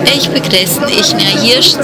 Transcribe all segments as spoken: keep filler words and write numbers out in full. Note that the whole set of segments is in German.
Ich begrüße ich mir hier zum,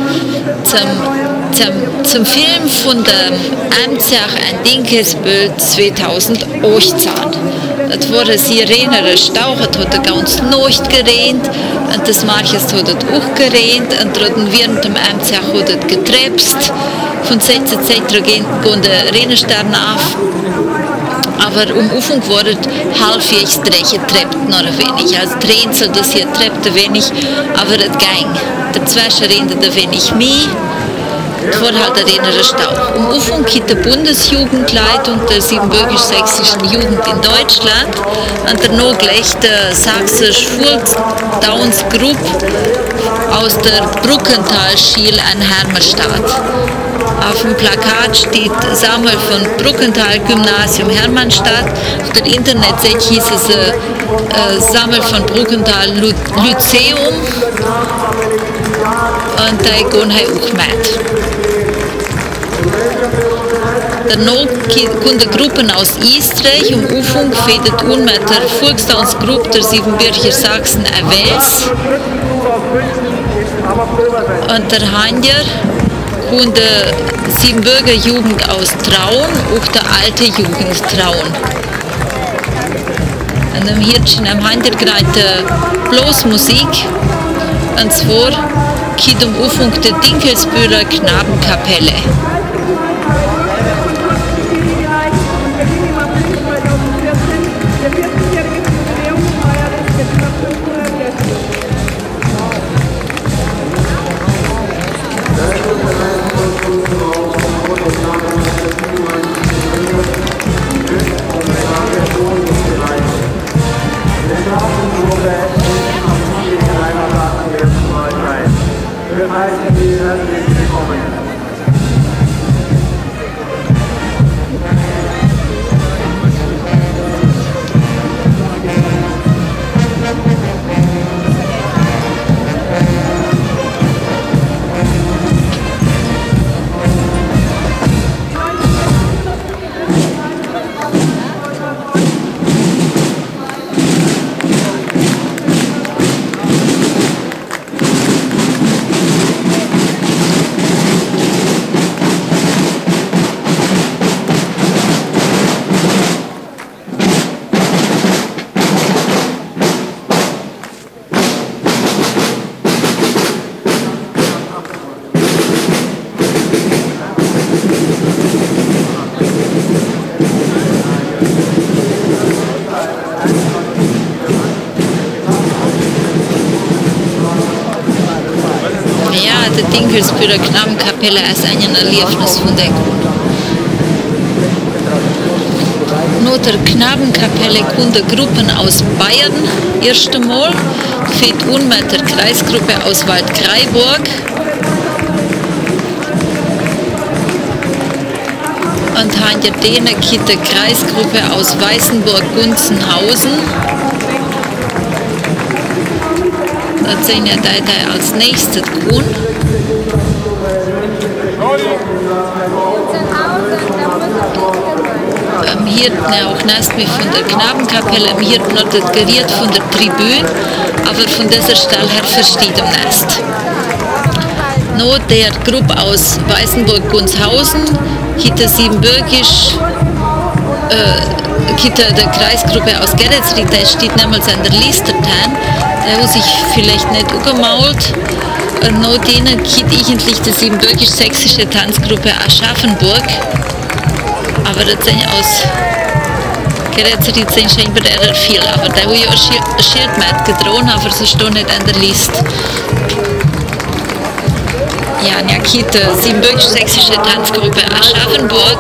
zum, zum Film von der Amtsache ein Dinkelsbild zweitausendachtzehn. Das war eine Sirene Stau, hat hat ganz Nacht geregnet und das manches hat auch geregnet und dann während dem Amtsache hat es getrebst. Von Zeit zu Zeit gehen die Rennsterne auf. Aber um Anfang war es halbwegs getrebt, noch ein wenig. Also Tränzel, das hier trebte wenig, aber es ging. Der Zwischen rendete wenig mehr. Es war halt ein rennerer Stau. Um Anfang hat die Bundesjugendleitung der siebenbürgisch-sächsischen Jugend in Deutschland und danach gleich die sächsische Volksdaunsgruppe aus der Bruckentalschule an Hermannstadt. Auf dem Plakat steht Samuel von Bruckental Gymnasium Hermannstadt. Auf der Internetseite hieß es äh, Samuel von Bruckental Lyzeum. Und da gehen wir auch mit. Danach kommen die Gruppen aus Österreich. Um Anfang fädelt an mit der Volksdaunsgruppe der Siebenbürger Sachsen ein Wels. Und der Hanjer und die Siebenbürger Jugend aus Traun, auch der alte Jugend Traun. Und am Hirtchen am Hintergrund bloß Musik, und zwar geht um Anfang der Dinkelsbühler Knabenkapelle. Die Dinkelsbühler Knabenkapelle ist ein Erlebnis von der Kunde. Nach der Knabenkapelle kommen Gruppen aus Bayern erst einmal, fängt an mit der Kreisgruppe aus Waldkraiburg. Und hinter denen kommt die Kreisgruppe aus Weißenburg-Gunzenhausen. Das sind ja die, die als nächstes kommen. Am Hirten auch nächst mit von der Knabenkapelle, am Hirten noch das Gerät von der Tribüne, aber von dieser Stelle her versteht am nächst. Noch der Gruppe aus Weißenburg-Gunzenhausen, hinter Siebenbürgisch, äh, hinter der Kreisgruppe aus Geretsried, der steht nämlich an der Liste dran, der hat sich vielleicht nicht angemault. Und noch denen geht eigentlich die siebenbürgisch-sächsische Tanzgruppe Aschaffenburg. Aber das sind aus Geretsried sind scheinbar eher viel. Aber da habe ich auch ein Schild mitgedrohen, aber sie stehen nicht an der Liste. Ja, und ja, geht die siebenbürgisch-sächsische Tanzgruppe Aschaffenburg.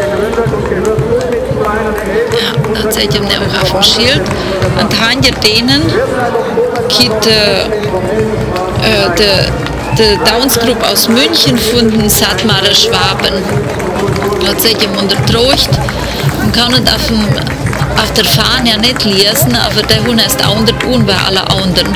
Ja, das seht ihr auch auf dem Schild. Und hinter denen geht äh, äh, die, die Downs-Gruppe aus München von den Sattmarer Schwaben. Das seht ihr unter Trocht. Man kann nicht auf, dem, auf der Fahne ja nicht lesen, aber der Hund ist anders un bei allen anderen.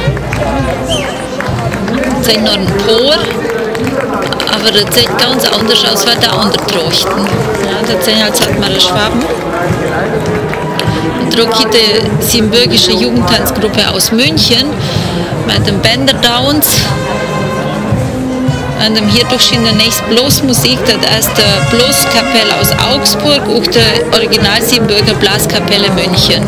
Das sind noch ein paar, aber das sieht ganz anders aus als die anderen Trochten. Ja, das sind halt Sattmarer Schwaben. Druckite siebenbürgische Jugendtanzgruppe aus München mit dem Bänder Downs. Und dem hier durch in der nächsten Blasmusik, das ist die Blaskapelle aus Augsburg und die Original Siebenbürger Blaskapelle München.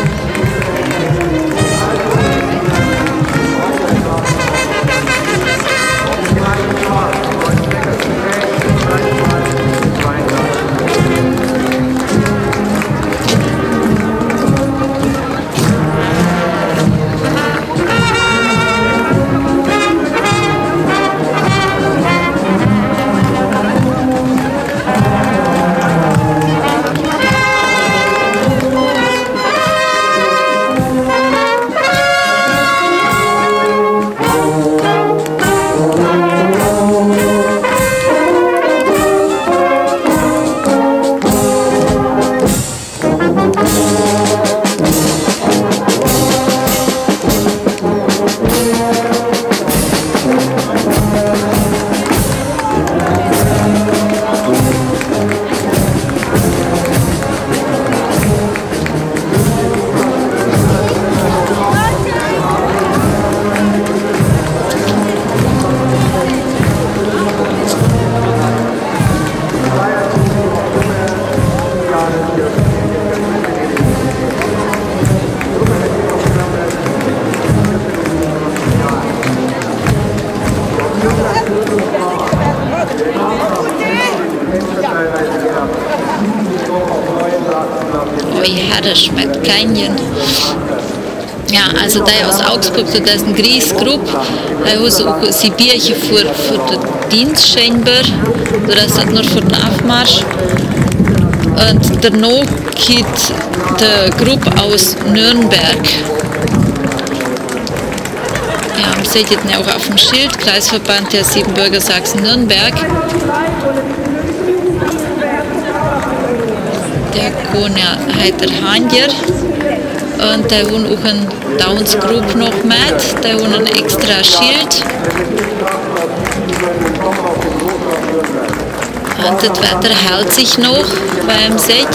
Schmeckt Canyon. Ja, also der aus Augsburg, das ist ein grieß Gruppe, der hat auch Sibirchen für, für den Dienst scheinbar, das ist nur für den Aufmarsch. Und danach geht die Gruppe aus Nürnberg. Ja, man sieht jetzt auch auf dem Schild, Kreisverband der Siebenbürger Sachsen-Nürnberg. Der kann ja heute Handjer und der hat auch eine Downs Group noch mit, der hat ein extra Schild. Und das Wetter hält sich noch beim Sech.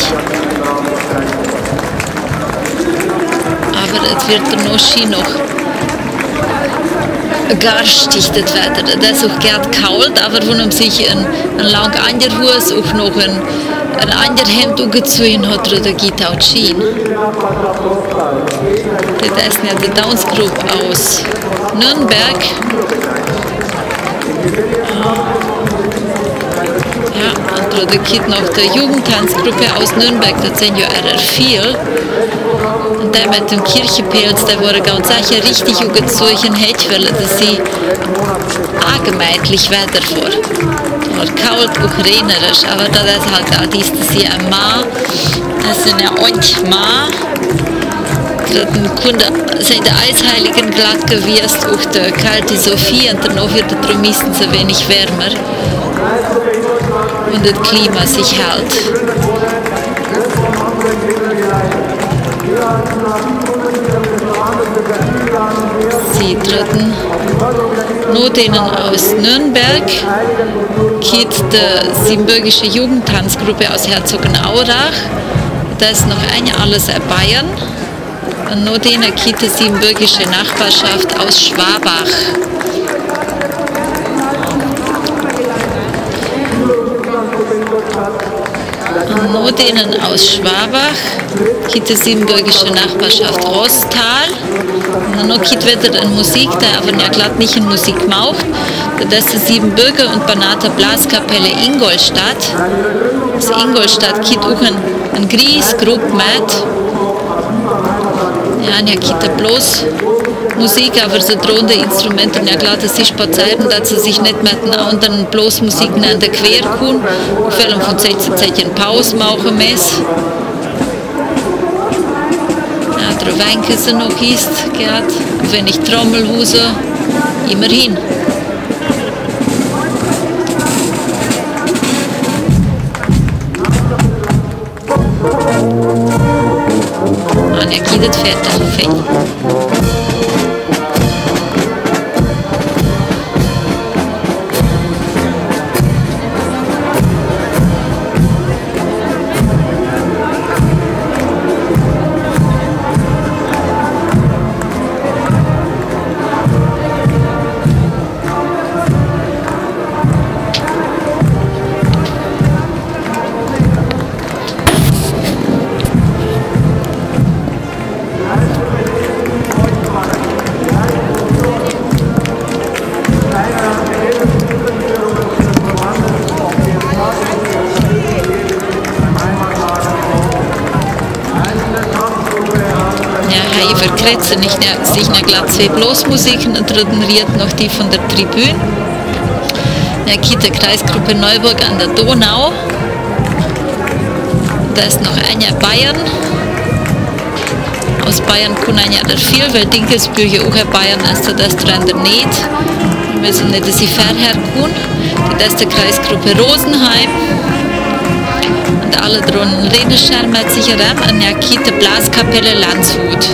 Aber es wird der Noschi noch garstig, das Wetter. Das ist auch gerade kalt, aber wenn man sich ein, ein lang Angerhus auch noch ein ein anderes Hemd angezogen hat, oder geht auch Schien. Das ist ja die Downs Group aus Nürnberg. Ja, und da geht noch die Jugendtanzgruppe aus Nürnberg, das sind ja eher viel. Und der mit dem Kirchenpilz, der wurde ganz sicher richtig angezogen hätte, weil das sie angemeidlich Wetter vor. Und kalt und regnerisch, aber das ist halt auch dies, das hier ein Ma, das sind ja und Ma. Dann sind die Eisheiligen glatt gewesen, auch die kalte Sophie, und danach wird es darum meistens ein wenig wärmer. Und das Klima sich hält. Sie treten nur denen aus Nürnberg, geht die siebenbürgische Jugendtanzgruppe aus Herzogenaurach, da ist noch eine alles in Bayern, und nur denen geht die siebenbürgische Nachbarschaft aus Schwabach. Und nur denen aus Schwabach geht die siebenbürgische Nachbarschaft Rostal. Und dann geht wieder in Musik, der aber ja glatt nicht in Musik macht. Das ist die Siebenbürger und Banater Blaskapelle Ingolstadt. Das Ingolstadt geht auch ein, ein Gries Gruppe mit. Ja, und ja geht da bloß Musik, aber so drohende Instrumente, ja klar, das ist bei Zeiten, dass sie sich nicht mit den anderen bloß Musik an der Quer können, vor allem von Zeit zu Zeit eine Pause machen müssen. Ja, der Weinke ist noch ist, gerade, wenn ich Trommelhuse, immerhin. Und er geht jetzt fertig. sie nicht sich eine glatt zwei Blasmusiken und dritten riert noch die von der Tribüne. Ja, Kita Kreisgruppe Neuburg an der Donau. Da ist noch einer Bayern. Aus Bayern kann einer der viel, weil Dinkelsbücher auch ein Bayern ist, das dran der nicht. Wir wissen nicht, dass sie vorher kann. Die erste Kreisgruppe Rosenheim. Und alle drohen Redenschirm hat sich an der Kita Blaskapelle Landshut.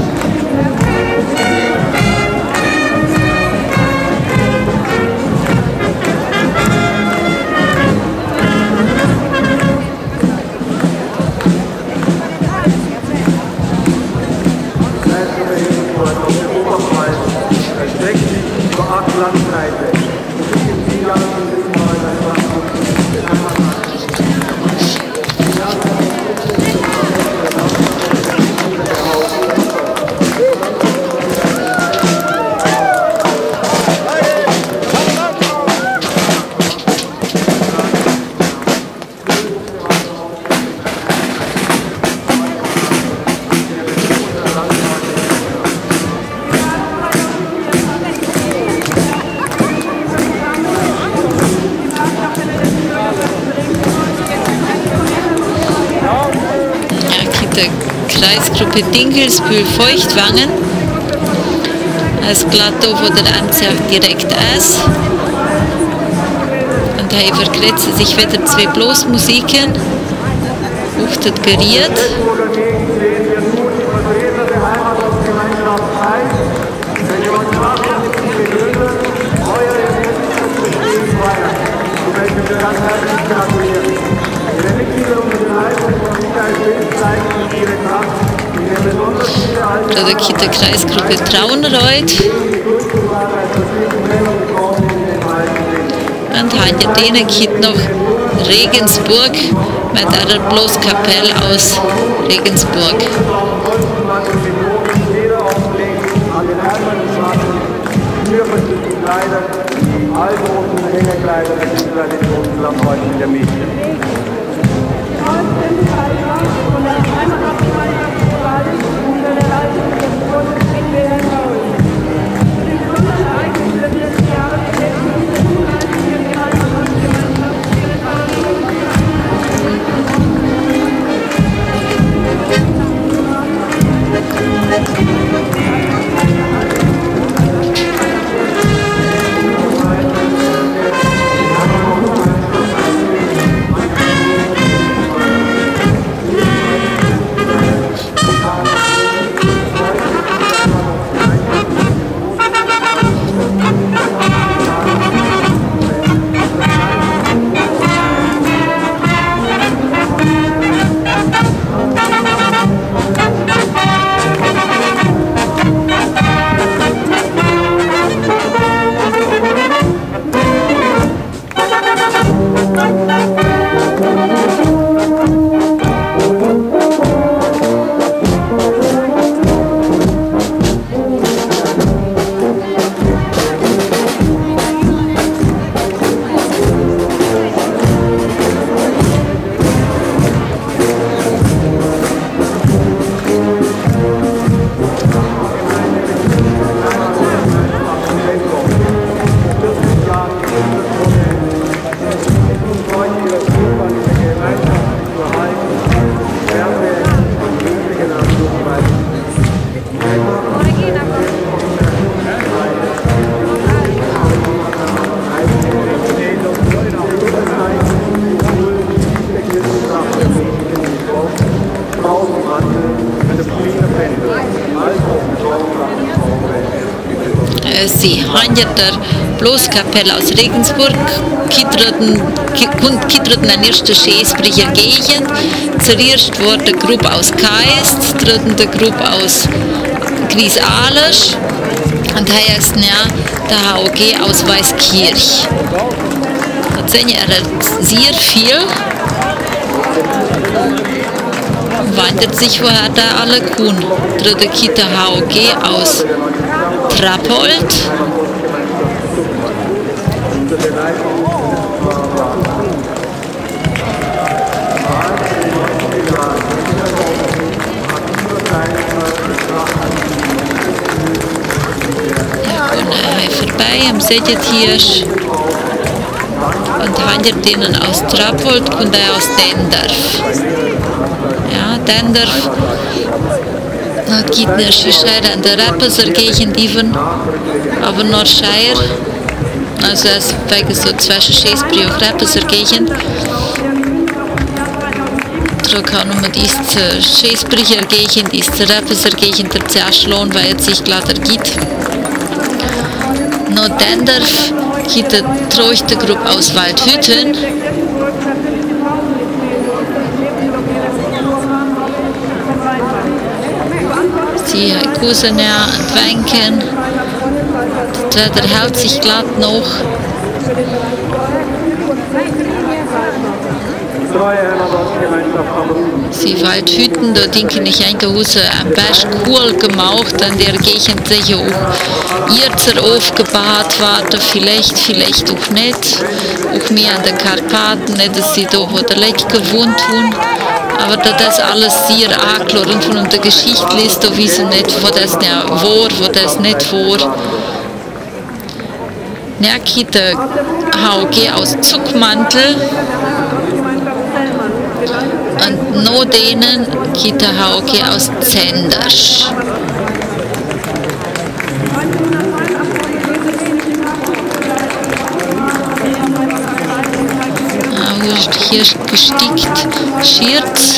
Kreisgruppe Dinkelsbühl Feuchtwangen. Das glatt da, wo der Amtsherd direkt ist. Und da verkretzen sich wieder zwei Blasmusiken. Uchtet geriert. Da der Kita Kreisgruppe Traunreuth. Und hinter denen geht noch Regensburg mit einer Blaskapelle aus Regensburg. Sie haben der Blaskapelle aus Regensburg, Kittreten eine erste Schäßbricher Gegend, zuerst wurde eine Gruppe aus Kaist, dritten eine Gruppe aus Gries-Ahlesch und hier ist ja der H O G aus Weißkirch. Da sehen wir sehr viel. Wandert sich, woher da alle kommen. Dritte Kita H O G aus Trappold. dabei am Sejetiersch. Und Hanjer denen aus Trappold und er aus Dendorf. Ja, Dendorf. Dat geht naar Scheier an der Rappeser Gegend even, aber noch Scheier. Also es ist wegen so zwischen Schäßbri und Rappeser Gegend. Da kann man diese Schäßbricher Gegend, diese Rappeser Gegend der Zerschlohn, weil jetzt sich klar geht. Noch Dendorf geht die treuchte Gruppe aus Waldhütten. Sie kusen ja und wenken. Das Wetter hält sich glatt noch. Sie Waldhütten, da denke ich eigentlich Hause am besten cool gemacht, an der Gegend sich auch Irzer aufgebaut werden, vielleicht, vielleicht auch nicht. Auch mehr an den Karpaten, nicht, dass sie da wo der Leck gewohnt haben. Aber da das alles sehr angelegt und von der Geschichte liest, da wissen nicht, wo das nicht war, wo das nicht war. Ja, geht der H G aus Zuckmantel und noch denen geht der H G aus Zendersch. Hier ist gestickt Schirz.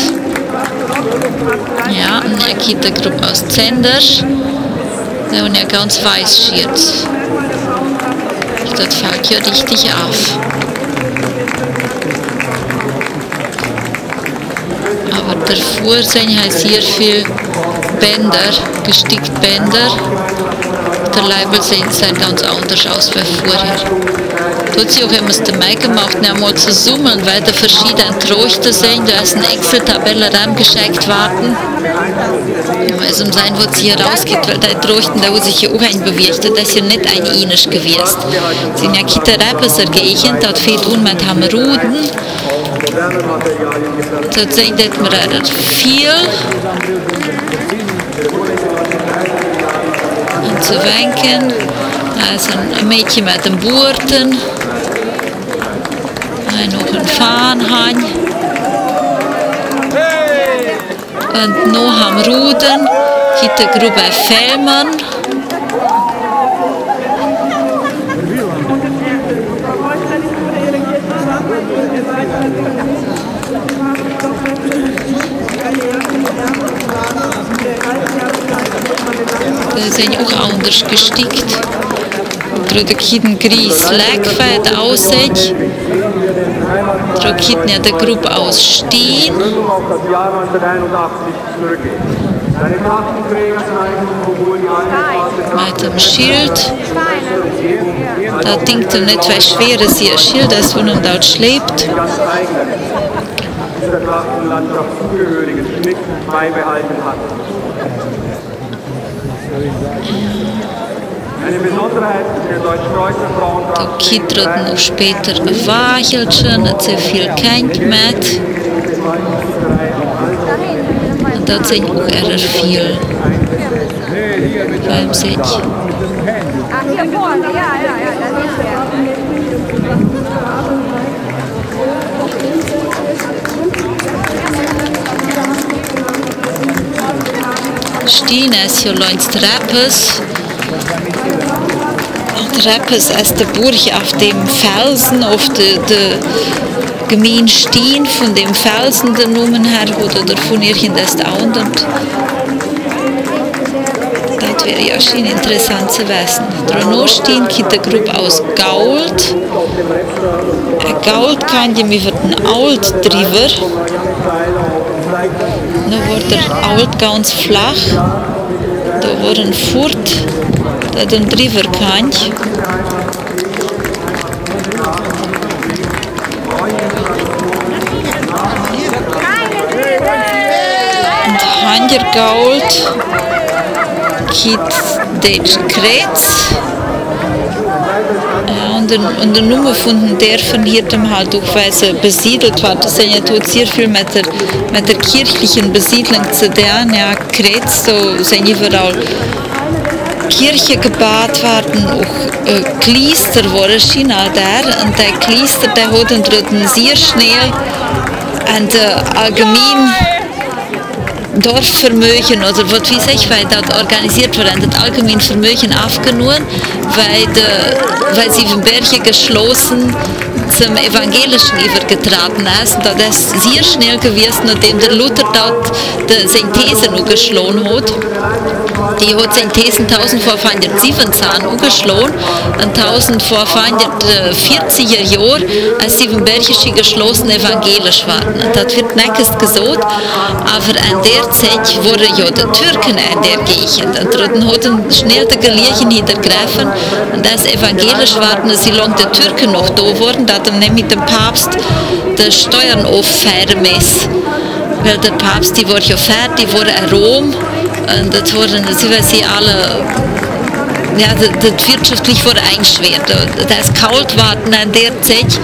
Ja, und er geht der Gruppe aus Zendersch. Da haben ja ganz weiß Schirz. Das fällt ja richtig auf. Aber davor sind ja sehr viele Bänder, gestickt Bänder. Der Leibel sieht ganz anders aus als vorher. Dort sie auch immer dabei gemacht, einmal zu summen, weil da verschiedene Treuchte sind, da ist eine Excel-Tabelle reingeschickt worden. Weil es um sein wird sie herausgeht, weil die Treuchten, da wo sich ja auch einbewegt, das ist ja nicht ein Inisch gewesen. Sie sind ja keine Rappeser Gegend, dort fehlt unmet haben Ruden. Dort sind wir relativ viel. Und zu wenken, also ein Mädchen mit dem Burten. Noch ein Fahnenhahn. Und noch am Ruden gibt die Gruppe Fellmann. Die sind auch anders gestickt. Gerade ein Gries Leckfeld aussieht. Da gibt ja die Gruppe aus Steen. Mit dem Schild. Da denkt er nicht, wie schwer es hier ein Schild ist, wo man dort schlägt. Da gibt es noch später ein Wachelchen, nicht sehr viel kennt mit. Und da sind auch eher viel. Beim Sitz. Stehen ist ja längst Rappes. Rappes ist der Burg auf dem Felsen, auf der de Gemeinde Stehen, von dem Felsen der Numen her, oder davon irgendwas andert. Das wäre ja schon interessant zu wissen. Danach stehen gibt eine Gruppe aus Gault. Gault kann ich mit einem Ault drüber. Dann wird der Ault ganz flach. Da wird ein Furt, der dann drüber kann. Und Hangergault gibt Deutsch Kretz. Ja, und, und der Nummer von der von hier halt auch weise besiedelt war. Das sind ja tut sehr viel mit der, mit der kirchlichen Besiedlung zu tun. Ja, Kretz, so sind überall Kirche gebaut worden, auch äh, Kleister waren schon auch da. Und der Kleister, der hat dann sehr schnell an der allgemein Dorfvermögen oder was weiß ich, weil dort organisiert wurde, das allgemein Vermögen aufgenommen, weil, de, weil sie von Berge geschlossen zum Evangelischen übergetreten ist. Und das ist sehr schnell gewesen, nachdem der Luther dort die Synthese noch geschlagen hat. Die hat Synthese neunzehnhundertsiebenzehn angeschlagen und neunzehnhundertvierziger Jahren, als die Bergische geschlossen evangelisch waren. Und das wird nicht gesagt, aber an der Zeit waren ja die Türken in der Gegend. Und dann hatten schnell die Gelegenheit ergriffen, und als evangelisch waren, sie lange die Türken noch da waren, dass dann nämlich der Papst die Steuern auffeiern muss. Weil der Papst, die war ja fertig, die war in Rom. Und das waren, sie alle, ja, das, das wirtschaftlich wurde eingeschwert. Das kalt war in der Zeit.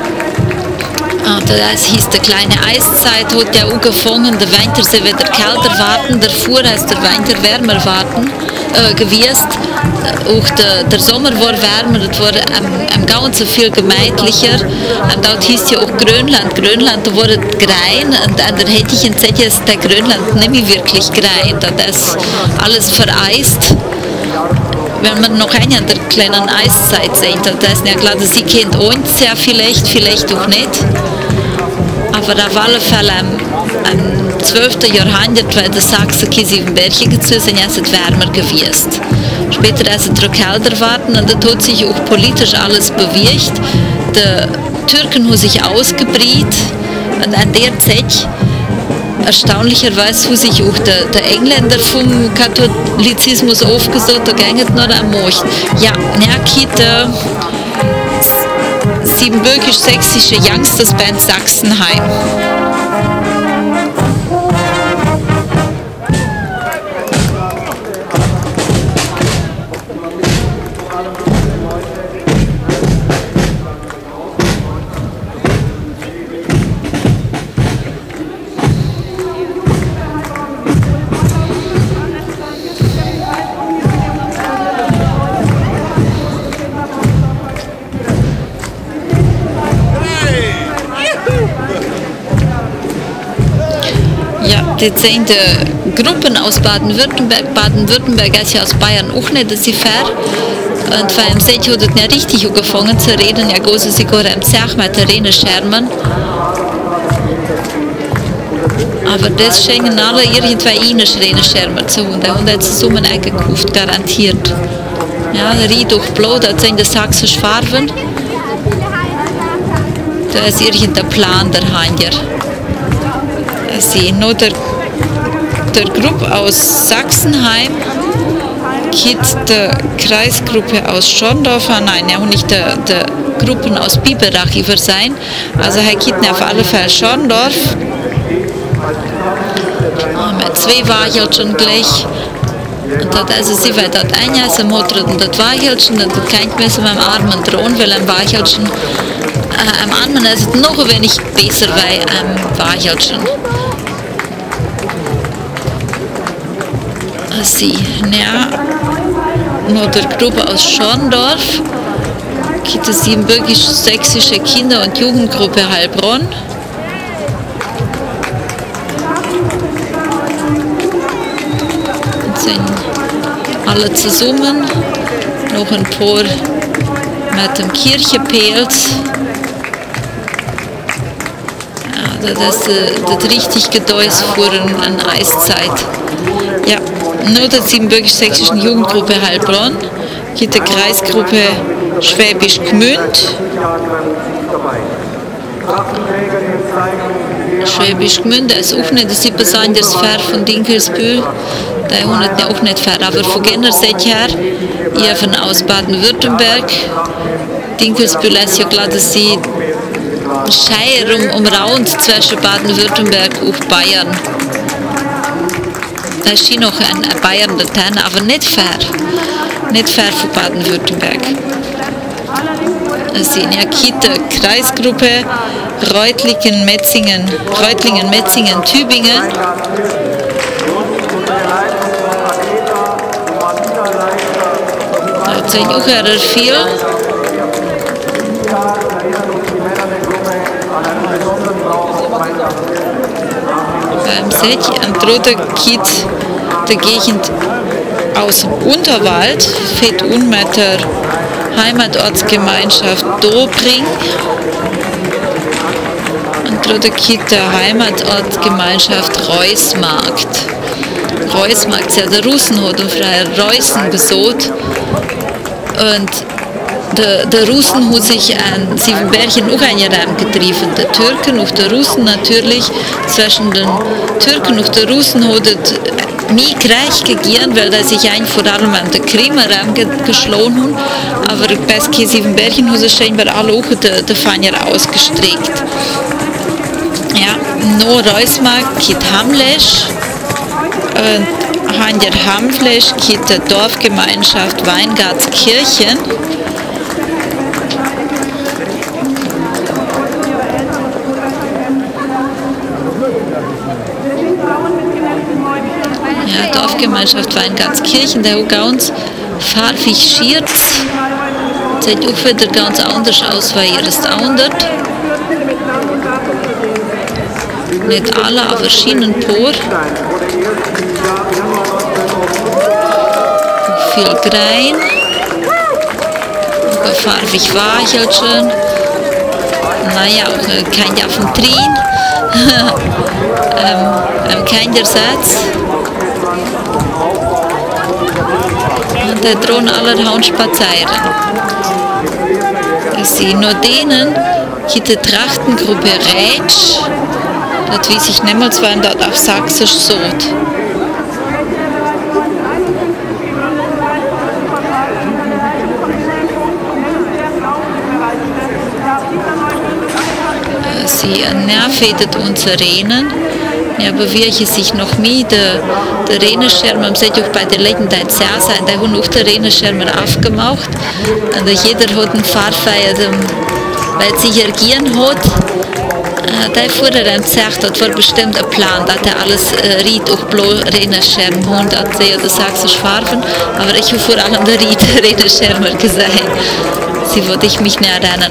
Das hieß die kleine Eiszeit, hat ja angefangen, der Winter sie wieder kälter warten, davor ist der Winter wärmer warten äh, gewesen. Auch der, der Sommer war wärmer, das war am, am Ganzen viel gemütlicher. Und dort hieß ja auch Grönland. Grönland, da war es grein, und an der heutigen Zeit ist der Grönland nicht mehr wirklich grein. Das ist alles vereist. Wenn man noch eine an der kleinen Eiszeit sehen, das ist ja klar, dass sie kennt uns ja vielleicht, vielleicht auch nicht. Aber auf alle Fälle am, am zwölften Jahrhundert, weil die Sachsen in Berge gezogen sind, ist es wärmer gewesen. Später ist es kälter geworden, und da hat sich auch politisch alles bewegt. Die Türken haben sich ausgebreitet, und an der Zeit erstaunlicherweise haben sich auch die, die Engländer vom Katholizismus aufgesucht, da ging es nur am Markt. Ja, ja, die siebenbürgisch-sächsische Youngsters-Band Sachsenheim. Die sind Gruppen aus Baden-Württemberg. Baden-Württemberg ist ja aus Bayern auch nicht so fair. Und vor allem hat es nicht richtig angefangen zu reden. Ja, große sogar im Zach mit der Rene Schermen. Aber das schenken alle irgendwie ihnen Rene Schermen zu. Und da haben jetzt zusammen eingekauft, garantiert. Ja, der Ried durch Blau, das sind die sächsische Farben. Da ist irgendein Plan dahinter. Sie nur der, der Gruppe aus Sachsenheim, gibt die Kreisgruppe aus Schorndorf, nein, ja, nicht die, die Gruppen aus Biberach über sein. Also er gibt auf alle Fälle Schorndorf. Oh, mit zwei Wahlchen gleich. Und dat, also sie war dort ein Jahr, sie hat und das Wahlchen, und das kann ich mir so mit dem Armen drohen, weil ein Wahlchen äh, am anderen ist es noch ein wenig besser, weil ein Wahlchen. Sie, ja, nur der Gruppe aus Schorndorf, gibt es die siebenbürgisch-sächsische Kinder- und Jugendgruppe Heilbronn. Und sind alle zusammen, noch ein paar mit dem Kirchepelz. Ja, das ist das richtig Gedäus vor einer Eiszeit. Ja. Nur der siebenbürgisch-sächsischen Jugendgruppe Heilbronn, gibt die Kreisgruppe Schwäbisch Gmünd. Schwäbisch Gmünd ist auch nicht, das ist besonders fair von Dinkelsbühl, der ist auch nicht fair, aber von jener Seite her, ihr von aus Baden-Württemberg, Dinkelsbühl ist ja klar, dass sie Scheier um, umraunt zwischen Baden-Württemberg und Bayern. Da ist hier noch ein Bayern dateien, aber nicht fair. Nicht fair für Baden-Württemberg. Das sind ja die Kreisgruppe Reutlingen-Metzingen, Reutlingen-Metzingen, Tübingen. sind auch eher viel. Beim Sech ein dritter Kind der Gegend aus dem Unterwald, fährt un mit der Heimatortsgemeinschaft Dobring. Ein dritter Kind der Heimatortsgemeinschaft Reusmarkt. Reusmarkt, ja, der Russen hat auf Reusen besucht. Und der, der Russen hat sich an Siebenbergen auch einen Raum getrieben. Der Türken und der Russen natürlich. Zwischen den Türken und der Russen hat es mehr Krieg gegeben, weil er sich eigentlich vor allem an den Krimraum geschlagen hat. Aber bei Siebenbergen hat es scheinbar alle auch den, den Feier ausgestreckt. Ja, no Reusmarkt geht Hamlesch. Und an der Hamlesch geht die Dorfgemeinschaft Weingartskirchen. Ja, Dorfgemeinschaft Weingartskirchen, der hat ganz farbig schiert. Sieht auch wieder ganz anders aus, weil ihr es andert. Nicht alle, aber verschiedenen Por. Viel Grein. Farbig Wachelchen. Naja, auch kein Jaffentrin. ähm, kein Ersatz. Und da drohen allerhand spazieren. Das sind nur denen, die die Trachtengruppe Rätsch. Das weiß ich nicht mal, was man dort auf Sächsisch sagt. Sie nervt unsere Rennen, ja, aber welche sich noch mehr der, der Rennenschirm, man sieht auch bei der letzten Zeit sein, der hat auch der Rennenschirm aufgemacht. Und jeder hat einen Fahrfeier, weil er sich ergehen hat. Der vorher dann gesagt hat, war bestimmt ein Plan, dass er alles äh, Ried auch blau Rennenschirm hat, dass er das sächsisch Farben, aber ich habe vor allem der Ried Rennenschirmer gesehen. Sie wollte ich mich nicht erinnern.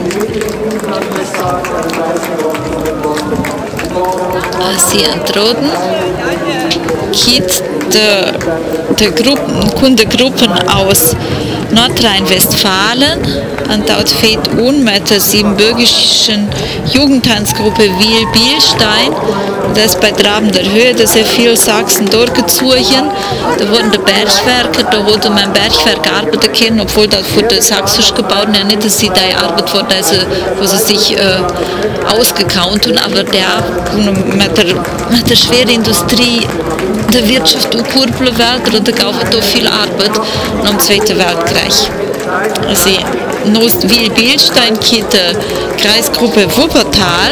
Sie entroden, geht der, der Gruppen, Kundengruppen aus Nordrhein-Westfalen und dort fährt un mit der siebenbürgischen Jugendtanzgruppe Wiel-Bielstein. Das ist bei Trabender Höhe, da sind viele Sachsen durchgezogen. Da wurden die Bergwerke, da wurde mein Bergwerk arbeiten können, obwohl das für die Sächsisch gebaut ja nicht, dass sie da arbeitet wurde, also, wo sie sich äh, ausgekaunt haben, aber der mit der, mit der Schwerindustrie der Wirtschaft und Kurbelwelt und da gab es viel Arbeit nach dem Zweiten Weltkrieg. Also, in Wiel-Bielstein geht die Kreisgruppe Wuppertal.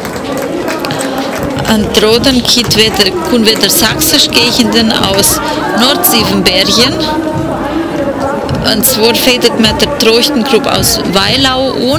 Und Droden geht wieder, kommen wieder sächsisch Gegenden aus Nordsiebenbergen. Und zwar fährt mit der Trochtengruppe aus Weilau an.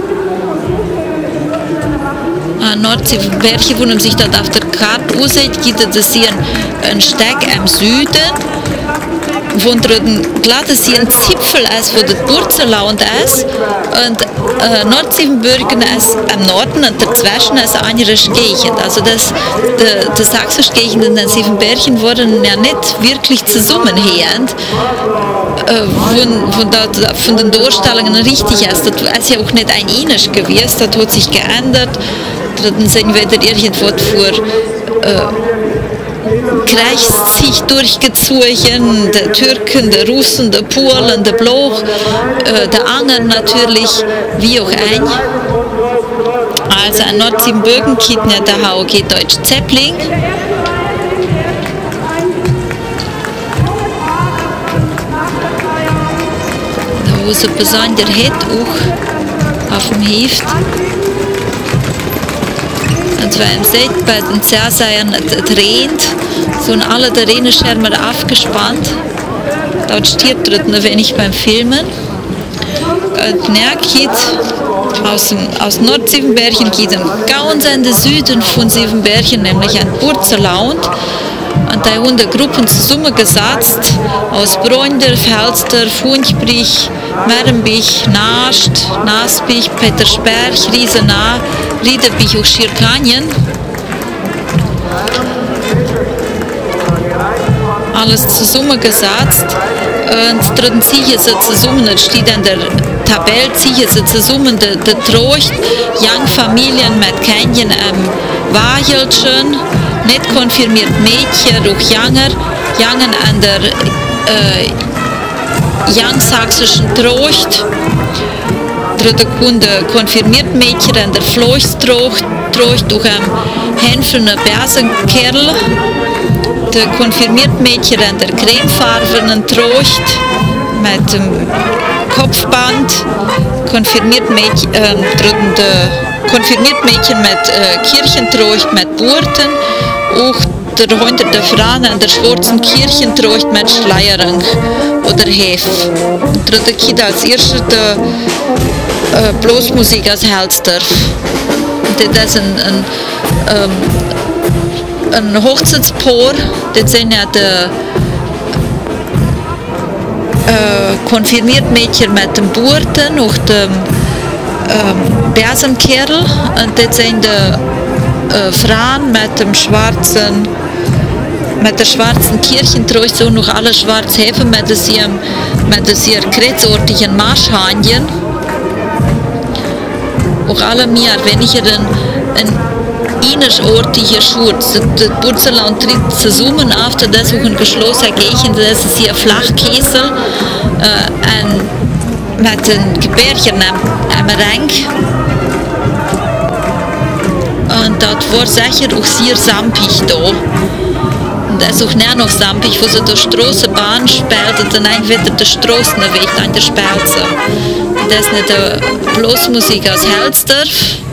Nordsiebenbergen, wo man sich dort auf der Karte ansieht, gibt es hier einen Steg im Süden, wo ein glattes hier ein Zipfel ist, wo das Burzenland ist. Und äh, Nordsiebenbergen ist am Norden und dazwischen ist eine andere Gegend. Also das, die, die sächsische Gegend in den Siebenbergen wurden ja nicht wirklich zusammenhängend. Wo, wo das von den Darstellungen richtig ist. Das ist ja auch nicht ein Inisch gewesen, das hat sich geändert. Dann sind wieder irgendwo vor äh, Kreis sich durchgezogen, der Türken, der Russen, der Polen, der Bloch, äh, der Anger natürlich, wie auch ein. Also ein Nordsiebenbürgen geht nicht der H O G Deutsch Zeppling. Wo sie besonders hat, auch auf dem Heft. Und wenn man sieht, bei den Zerseiern dreht, sind alle der Rennenschirme aufgespannt. Dort stirbt er ein wenig beim Filmen. Und näher geht aus, aus Nordsiebenbergen geht ganz in den Süden von Siebenbergen, nämlich an Burzenland. Und da haben die Gruppen zusammengesetzt aus Brondorf, Helsdorf, Funchbrich, Merenbich, Naast, Nasbich, Petersberg, Riesenau, Riedebich und Schirkanien. Alles zusammengesetzt. Und drin ziehen sie zusammen, das steht an der Tabelle, ziehen sie zusammen der de Trost, junge Familien mit Kindern am Wahlchen, nicht konfirmiert Mädchen, auch Jünger, Jungen an der äh, jungsächsischen Trost, dritte Kunde konfirmiert Mädchen an der Floßtrost, durch am Hänfene Bersenkerl, der konfirmiert Mädchen an der cremefarbenen Trost mit dem Kopfband, konfirmiert Mädchen, äh, konfirmiert Mädchen mit äh, Kirchentrost mit Burten, auch der hunderte Frauen an der schwarzen Kirchentrost mit Schleierung oder Hef. Dritte Kind als erste die äh, Blasmusik aus Helsdorf. Das ist ein, ein ähm, ein Hochzeitspaar, das sind ja die äh, konfirmiert Mädchen mit dem Burten, auch dem ähm, Bersenkerl, und das sind die äh, Frauen mit dem schwarzen, mit der schwarzen Kirchentrost, so noch alle schwarz Hefen mit ihrem, mit ihrem kreuzartigen Marschhähnchen. Auch alle mir, wenn ich dann ein einigartige Schurz, das Porzellan tritt zusammen, after das auch ein geschlossener Gegend, das ist hier Flachkäsel, äh, ein, mit einem Gebärchen am, am Rang. Und das war sicher auch sehr sampig da. Und das ist auch nicht noch sampig, wo sie durch die Strassenbahn spielt und dann eigentlich wieder der Strassenweg an der Spelze. Das ist nicht die Blasmusik aus Helsdorf.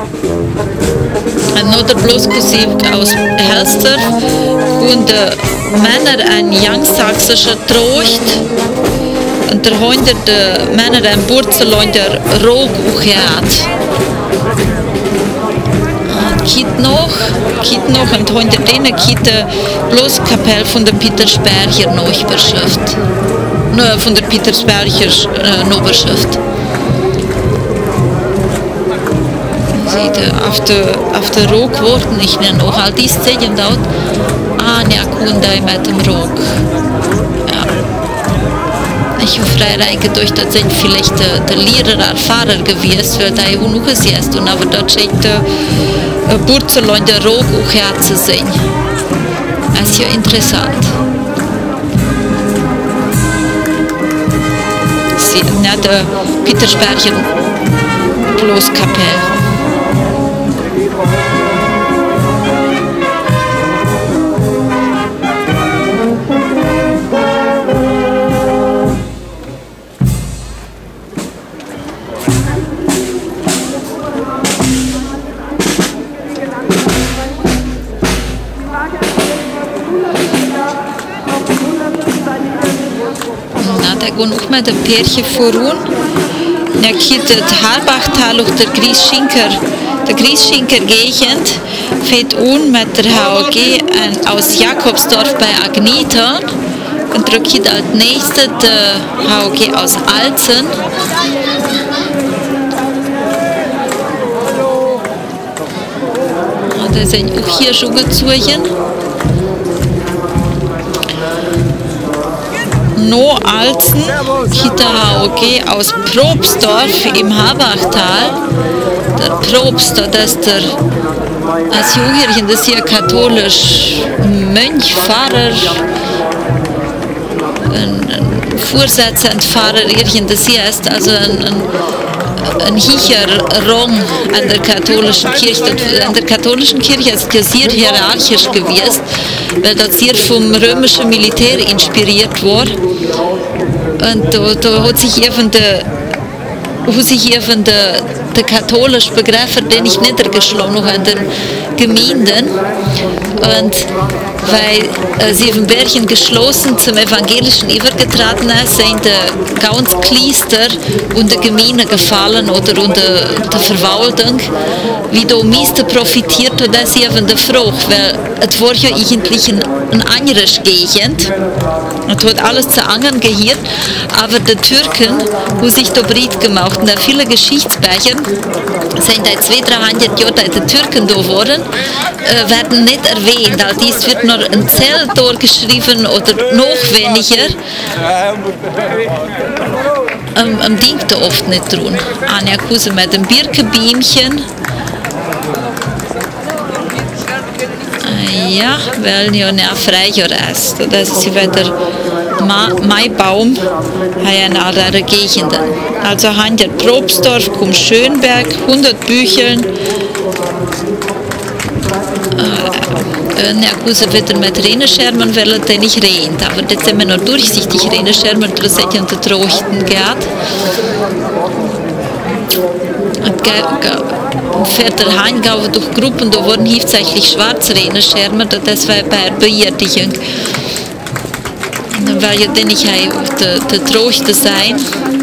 Und noch die Blasmusik aus Helsdorf und die Männer ein jungsächsischer Trost. Und der hunderte Männer ein Porzellan der Rog hat. Kit noch, Kit noch und heute denen Kit Bloskapelle von der Petersberger Neuüberschrift. Nur von der Petersberger äh, Neuüberschrift. Auf der, auf der Rock wurden ich nicht noch all die Szenen dort. Ah, ja, Kunde mit dem Rock. Ja. Ich habe frei reingedacht, das sind vielleicht der, der Lehrer oder Fahrer gewesen, weil da ja auch noch ist. Und aber dort steht der Porzellan der Rock auch herzusehen. Das ist ja interessant. Sie haben der Petersberger Bloskapelle. Und auch mit dem Pärchen voran. Ja, geht das Halbachtal auf der Grießschinker, der Grießschinker Gegend, fährt an mit der H O G aus Jakobsdorf bei Agnita. Und da geht als nächstes der H O G aus Alzen. Und da sind auch hier schon gezogen. No Alzen, Kita H O G aus Probstdorf im Habachtal. Der Probster, das ist der, als Jüngerchen, das ist hier katholisch Mönch, Pfarrer, ein, ein Vorsetzer und Pfarrer, das hier ist also ein, ein ein hicher Rang an der katholischen Kirche. An der katholischen Kirche ist ja sehr hierarchisch gewesen, weil das sehr vom römischen Militär inspiriert war. Und da, da hat sich eben der, hat sich eben der, der katholische Begriff, den ich niedergeschlagen habe in den Gemeinden. Und weil äh, Siebenbergen geschlossen zum Evangelischen übergetreten ist, sind die ganz Kleister unter Gemeinde gefallen oder unter der Verwaltung. Wie da am meisten profitiert hat, das ist eben die Frage, weil es war ja eigentlich ein, eine andere Gegend. Es hat alles zu Angern gehört, aber die Türken, die sich da breit gemacht und viele Geschichtsbücher, sind seit zweihundert, dreihundert Jahren die Türken da waren, äh, werden nicht erwähnt. Also dies wird nur ein Zelt durchgeschrieben oder noch weniger. Ähm, am Ding da oft nicht drin. Anja Kuse mit dem Birkenbiemchen. Ja, weil ja nicht Freijahr ist. Das ist wieder Ma Maibaum in andere Gegenden. Also haben wir Probstdorf, Kum Schönberg, hundert Bücheln. Äh, ja, gut, wieder mit Reneschermen, weil er nicht rennt. Aber jetzt sind wir noch durchsichtig Reneschermen, das hat ja unter Trochten gehabt. Vierter Heimgabe durch Gruppen, da wurden hauptsächlich schwarze Reneschermen, das war bei der Beerdigung. Dann war ja dann nicht der, der Trochte sein.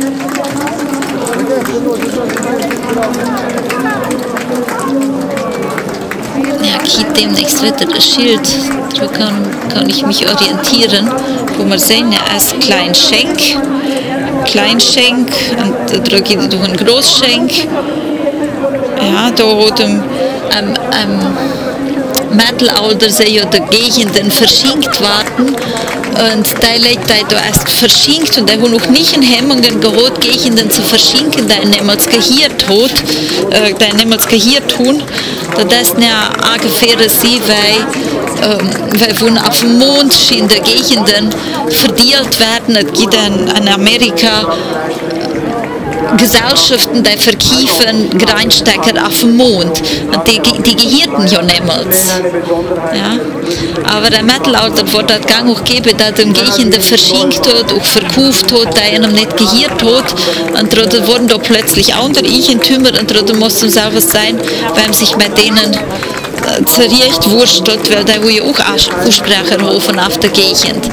Ja, geht demnächst wieder das Schild, da kann, kann ich mich orientieren, wo wir sehen, ja, als Kleinschenk, Kleinschenk und da geht es durch einen Großschenk. Ja, da hat im ähm, ähm, Mittelalter sind ja die Gegenden verschenkt worden und die Leute, die da erst verschenkt und die haben noch nicht in Hemmungen gehabt, Gegenden zu verschenken, die niemals gehört hat, äh, die niemals gehört haben. Das ist ja ungefähr sie, weil, ähm, weil wo auf dem Mond in den Gegenden verdient werden. Es gibt in, in Amerika Gesellschaften, die verkaufen Greinstecker auf dem Mond. Und die, die gehörten ja niemals. Ja? Aber im Mittelalter wurde das gang auch gegeben, dass die Gegenden verschenkt hat, auch verkauft hat, die einem nicht gehört hat. Und dann wurden da plötzlich andere Eigentümer und dann musste es auch was sein, weil sich mit denen äh, zurecht wurstelt, weil die ja auch Ausspracher haben auf der Gegend.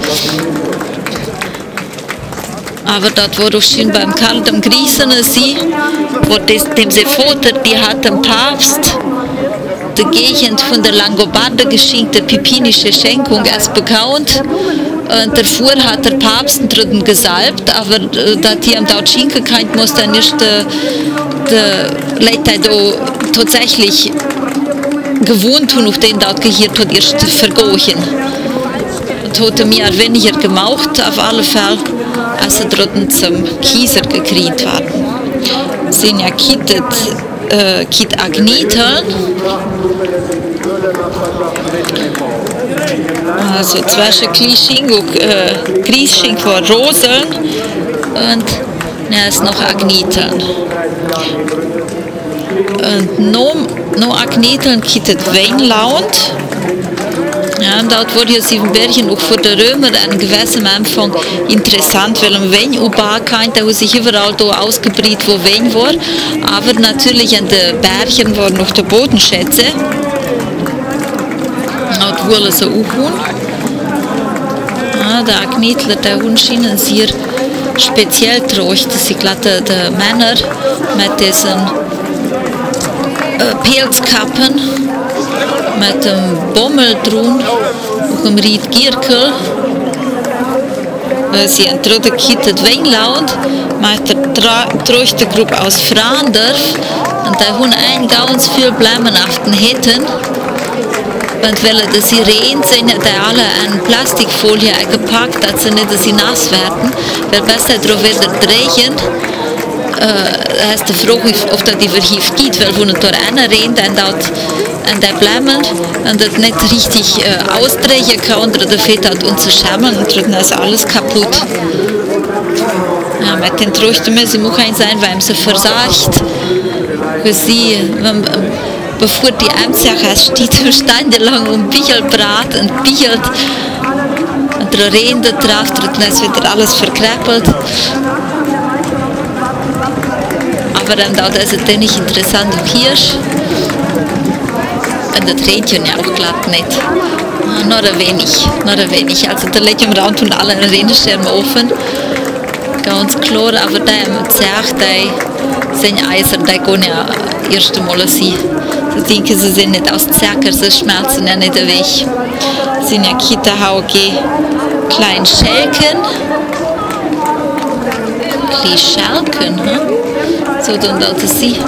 Aber das war doch schön beim Karl dem Griesen, sie, wo das, dem sein Vater, die hat dem Papst die Gegend von der Langobarden geschenkt, die pipinische Schenkung erst bekannt. Und davor hat der Papst drüben gesalbt, aber da die am dort schenken kann, muss dann nicht die Leute da tatsächlich gewohnt haben, auf den dort gehört hat, erst vergochen. Das hat er mir weniger gemacht, auf alle Fälle, als er drüben zum Kieser gekriegt worden. Sind ja kittet, äh, kit Agniteln. Also zwischen Kliesching und äh, Griesching vor Roseln und ja, ist noch Agniteln. Und noch, noch Agniteln kittet Weinlaund. Ja, und dort wurde ja Siebenbergen auch vor den Römern ein Gewässer am Anfang interessant, weil ein Wein umbau kann, der sich überall da ausgebreitet, wo Wein war. Aber natürlich an den Bergen waren noch die Bodenschätze. Und wollen sie auch haben. Ja, der Agnetler, der Hund schienen sehr speziell traurig, dass ich glaube, die Männer mit diesen äh, Pelzkappen, mit dem Bommel drin, auch dem Ried Gierkel. Sie haben drüber gekittet Weinlaund, mit der Treuchtergruppe aus Fraandorf. Und da haben ein ganz viel Blumen auf den Händen. Und weil die Sirenen sind, die alle an Plastikfolie gepackt, dass sie nicht dass sie nass werden. Weil besser drauf wird drehen. Äh, hast du die Frage, ob das überhaupt geht, weil wenn da einer rennt, dann dort an der Blumen und das nicht richtig äh, ausdrehen kann, oder der fehlt halt uns zu schämen und dann ist alles kaputt. Ja, mit den Tröchten müssen auch ein sein, weil sie versagt. Für sie, wenn, bevor die Amtssache steht, stundenlang um Bichelbrat und Bichelt und da rennt drauf, dann ist wieder alles verkräppelt. Aber dann ist es dann nicht interessant, auch Hirsch. Und das rennt ja auch glatt nicht. Nur ein wenig, nur ein wenig. Also da liegt im Raum tun alle Rennschirme offen. Ganz klar, aber da im Zerch, die sind Eisen, die gehen ja erst einmal sein. Ich denke, sie sind nicht aus Zucker, sie schmelzen ja nicht weg. Das sind ja Kita H O G kleine Schelken. Kleine Schelken, hm? So tun das sie.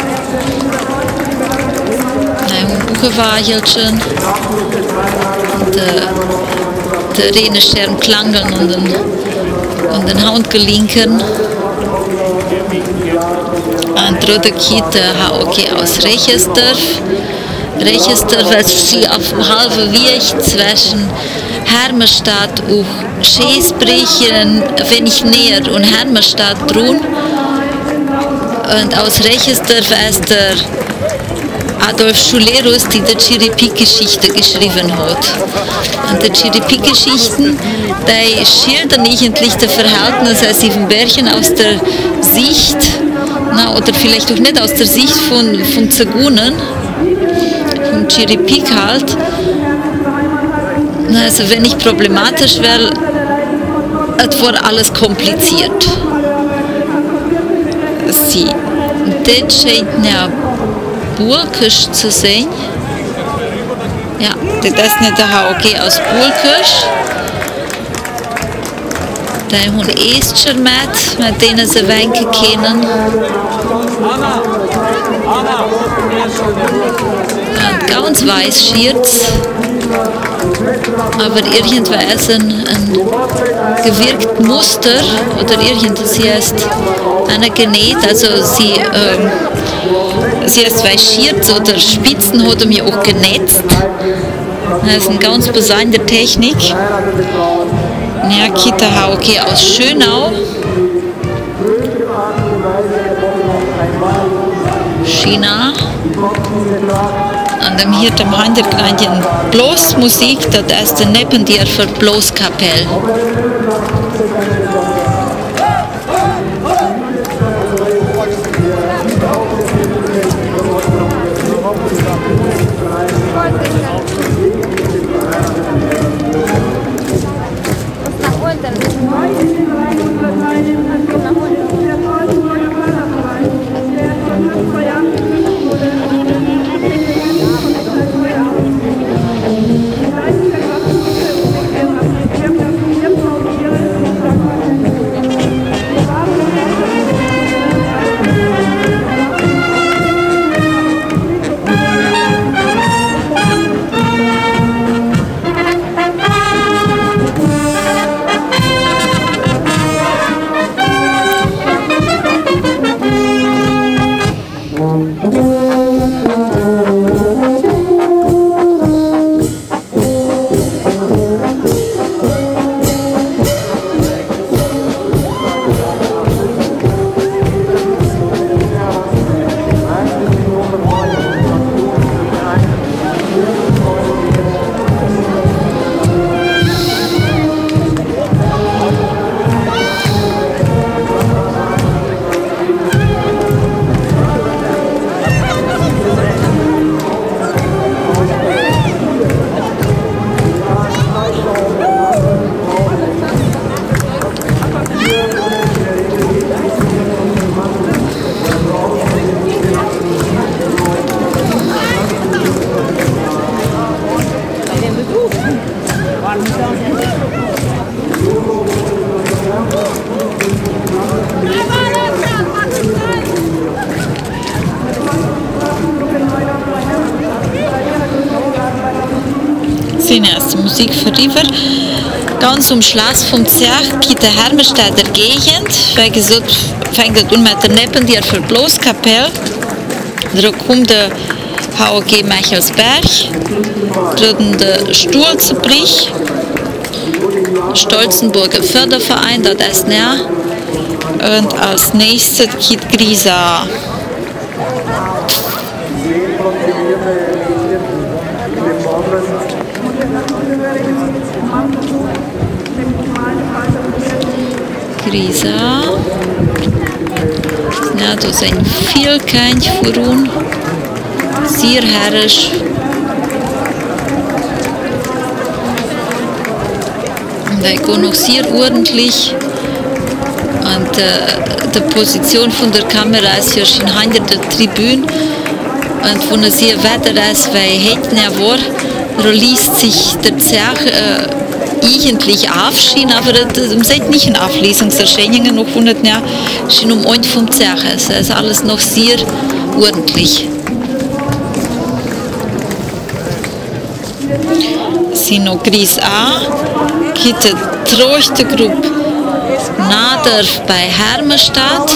Ein Ugewagelchen. Der, der Rehnenstern klangeln und den, und den Hund gelinken. Ein dritter Kita H O G aus Rechesdorf. Rechesdorf ist sie auf dem halben Weg zwischen Hermestadt und Schäßbrechen, wenn ich näher und Hermestadt drin. Und aus Rechesdorf ist der Adolf Schulerus, die die Chiripik-Geschichte geschrieben hat. Und die Chiripik-Geschichten, die schildern eigentlich das Verhältnis aus Siebenbärchen aus der Sicht, na, oder vielleicht auch nicht aus der Sicht von, von Zagunen, vom Chiripik halt. Also wenn ich problematisch wäre, es war alles kompliziert. Sie, das scheint ja Bulkisch zu sein. Ja, das ist nicht der H O G aus Bulkisch. Da haben wir Esther mit, mit denen sie winken können. Und ganz weiß Schirz. Aber irgendwas ein, ein gewirkt Muster oder irgendwas ist eine genäht, also sie, ähm, sie ist zwei Schirz oder Spitzen hat er mir auch genetzt. Das ist eine ganz besondere Technik. Ja, Kita H O G aus Schönau. China. Und dann hier im Hintergrund Blasmusik, das ist der Neppendorfer Blaskapelle. Erste Musik für River. Ganz am Schluss vom Zerch geht der Hermestadter Gegend. Wie gesagt, fängt es an mit der Neppendorfer Blaskapelle. Da kommt der H O G Mechelsberg. Dann der Sturzenbrich. Stolzenburger Förderverein, das ist näher. Und als nächstes geht Grisa. Grisa. Ja, da sind viel kein Furun. Sehr herrisch. Und ich gehe noch sehr ordentlich. Und äh, die Position von der Kamera ist ja schon hinter der Tribüne. Und wenn es hier weiter ist, weil hätten ja war, da liest sich der Zerch äh, eigentlich aufschien, aber es ist nicht eine Auflesungserscheinung, noch hundert Jahre schon um ein vom Zerch. Es ist alles noch sehr ordentlich. Sie noch Gris A, gibt eine trochte Gruppe nader bei Hermestadt.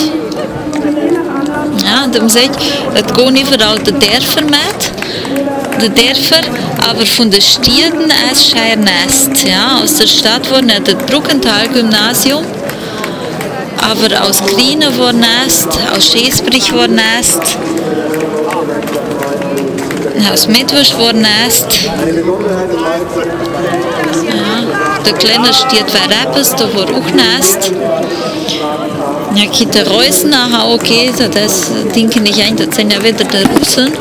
Ja, dan zeg het gaat niet vooral de Dörfer met, de Dörfer, aber von den Städten ist Scheiernest. Ja, aus der Stadt war nicht das Bruckenthal-Gymnasium, aber aus Grine war Nest, aus Schäßbrich war Nest, aus Mitwisch war Nest. Ja, der kleine Stadt war Reppes, da war auch Nest. Ja, Kita Reusen, aha, okay, das denke ich ein, das sind ja wieder die Russen.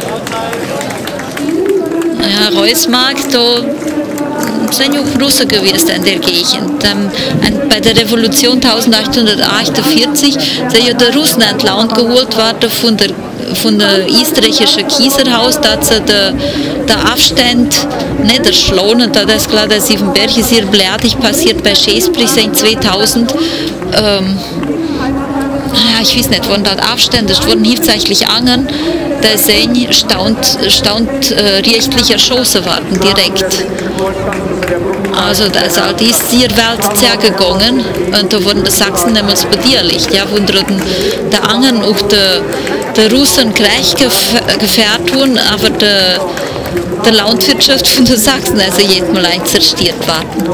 Ja, Reusmark, da sind ja auch Russen gewesen in der Gegend. Und bei der Revolution achtzehnhundertachtundvierzig sind ja die Russen ins Land geholt worden von der von der österreichischen Kieserhaus, dass sie den Aufstand niederschlagen. Und da ist klar, dass Siebenberg ist hier blätig passiert bei Schäßbrich seit zweitausend. Ähm, ja, ich weiß nicht, wann das Aufstand ist, wurden hauptsächlich Angern, da sind staunt, staunt äh, rechtlich erschossen worden, direkt. Also da ist all dies die Welt zergegangen und da wurden die Sachsen nämlich beteiligt. Ja, wurden der Angern auch der der Russen Krieg gefährt wurden, aber der der Landwirtschaft von den Sachsen also jedes Mal ein zerstört worden.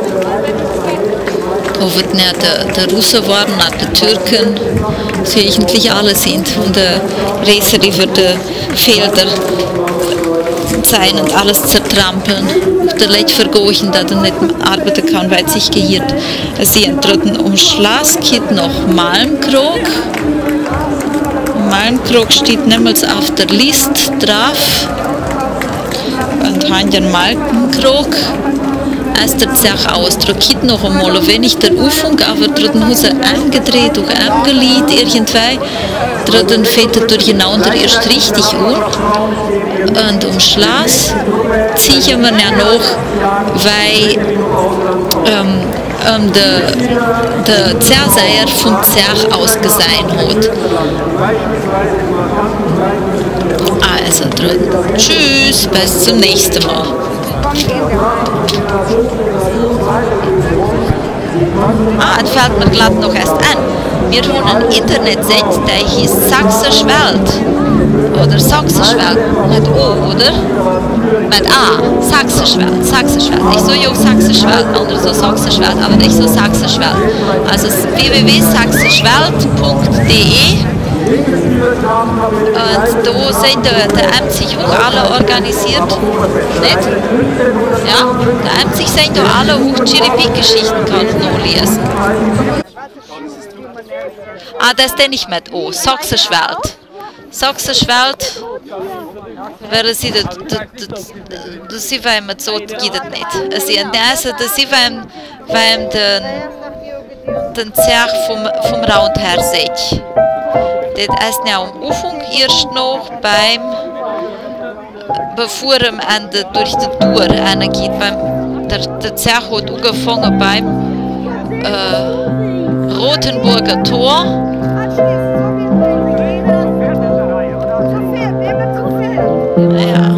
Ob nicht der, der Russen waren, auch die Türken, sie eigentlich alle sind und der Reser über die Felder sein und alles zertrampeln. Der Leute vergochen, dass er nicht arbeiten kann, weil sich gehirrt. Sie entreten um Schloss, geht noch Malmkrog. Malmkrog steht nämlich auf der Liste drauf. Und Heinjan Malmkrog ist der Zerch aus. Da geht noch einmal ein wenig der Ufung, aber dort haben sie angedreht und angeliehen irgendwie. Dort fällt er durcheinander erst richtig an. Und um Schloss ziehen wir ja noch, weil ähm, ähm, der, der Zerseher vom Zerch aus gesehen hat. Also, drin. Tschüss, bis zum nächsten Mal. Ah, es fällt mir glatt noch erst an. Wir haben eine Internetseite, die hieß Sächsisch Welt. Oder Sächsisch Welt. Mit O, oder? Mit A. Sächsisch Welt. Sächsisch Welt. Ich so ja auch Sächsisch Welt, andere so Sächsisch Welt, aber ich so Sächsisch Welt. Also w w w punkt sächsischwelt punkt d e. Und da sind der, der Amt sich auch alle organisiert. Nicht? Ja, der Amt sich sind da alle auch Chiripik-Geschichten kann nachlesen. Ah, das ist der nicht mit O. Sächsisch Welt. Sächsisch Welt wäre sie, das sie weil mit so geht es nicht. Sie entnehmen, dass sie weil den den Zerch vom vom Raund her sieht. Das ist ja um Ufung erst noch beim, bevor am Ende durch die Tour geht. Beim, der, der Zerch hat angefangen beim äh, Rotenburger Tor. Ja.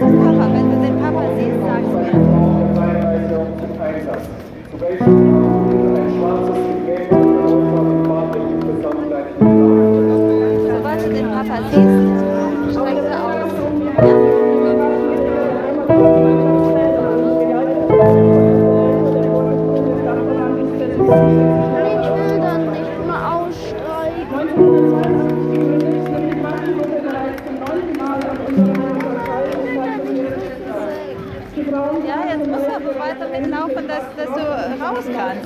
Papa. Wenn du den Papa siehst, sagst du mir. Sobald du den Papa siehst, streckst du aus. Ich will dann nicht mehr aussteigen. Ja, jetzt musst du aber weiter mitlaufen, dass, dass du raus kannst.